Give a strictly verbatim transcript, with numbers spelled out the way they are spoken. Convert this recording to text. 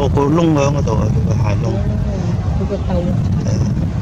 個窿喺嗰度啊，叫佢下窿。 嗰個兜。 係啊。